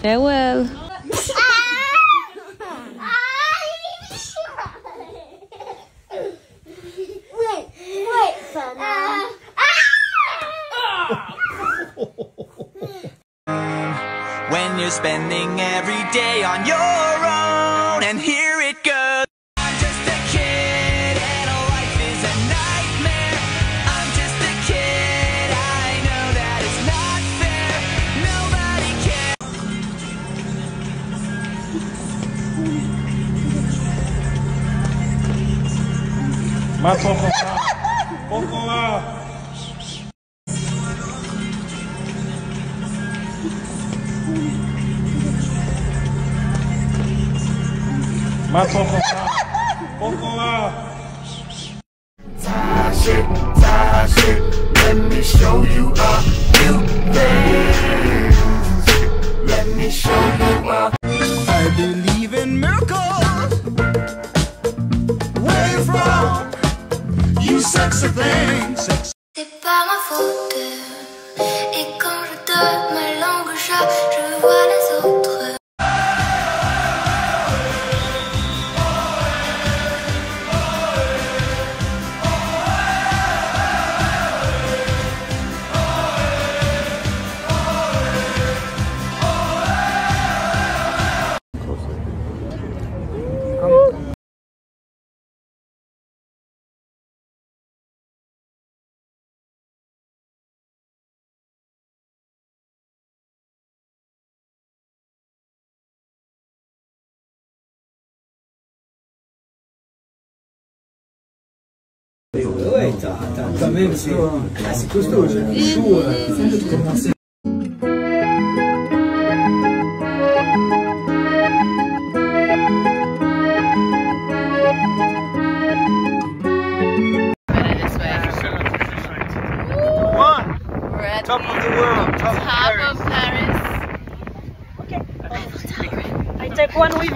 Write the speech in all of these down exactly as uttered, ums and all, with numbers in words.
Farewell. Wait, wait, Fernand. When you're spending every day on your own, and here it goes. I'm just a kid and life is a nightmare. I'm just a kid, I know that it's not fair. Nobody cares. Más poco más. Poco más. Más poco más. Poco más. Shit, tie shit, let me show you a few things. Let me show you a. I believe in miracles. Where you from? You sexy thing. Sex. C'est pas ma faute. Et quand je donne ma langue au chat, je vois les autres. Ouais, t'as quand même, c'est assez costaud, j'ai chaud de commencer. Top of the world, top, Top of Paris. Okay. I take one with.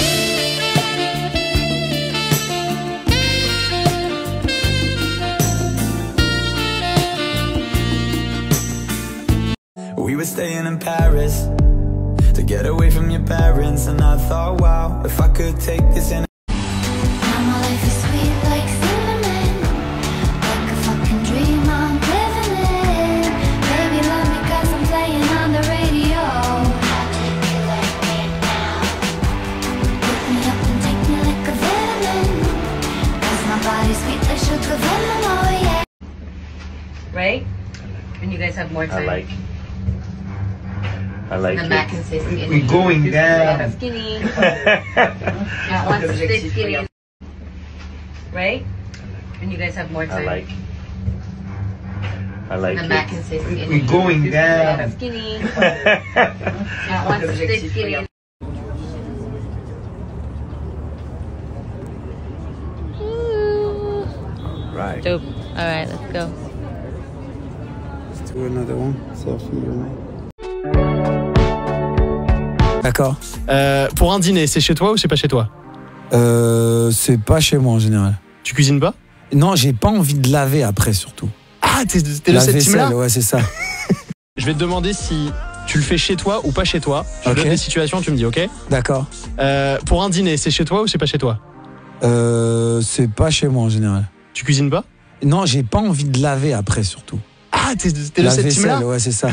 We were staying in Paris to get away from your parents, and I thought, wow, if I could take this in. Now my life is sweet like cinnamon, like a fucking dream I'm living in. Baby, love me 'cause I'm playing on the radio. How do you like me now? Pick me up and take me like a vitamin, 'cause my body's sweet like sugar venom, oh yeah. Right? And you guys have more time. I like. I like the it. back can stay skinny. We're going down. Skinny. That wants to stay skinny. Right? And you guys have more time. I like. I like the it. back can stay skinny. We're going down. Skinny. That wants to stay skinny. Right. Dope. All right, let's go. Let's do another one. Selfie, you know. D'accord. Euh, pour un dîner, c'est chez toi ou c'est pas chez toi? Euh, c'est pas chez moi en général. Tu cuisines pas? Non, j'ai pas envie de laver après surtout. Ah, t'es de La cette vaisselle, team-là? ouais, c'est ça. Je vais te demander si tu le fais chez toi ou pas chez toi. Je te Ok. donne des situations, tu me dis, ok? D'accord. Euh, pour un dîner, c'est chez toi ou c'est pas chez toi? Euh, c'est pas chez moi en général. Tu cuisines pas? Non, j'ai pas envie de laver après surtout. Ah, t'es de La cette vaisselle, team-là? ouais, c'est ça.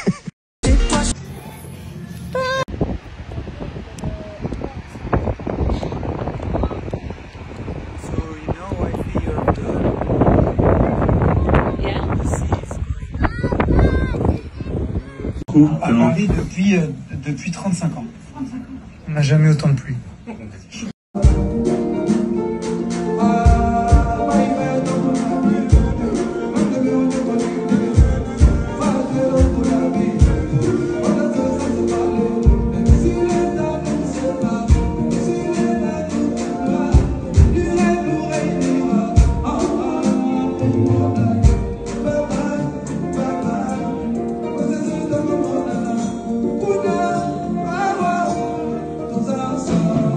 À Paris depuis, euh, depuis trente-cinq ans. On n'a jamais autant de pluie. Some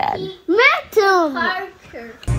again. Metal.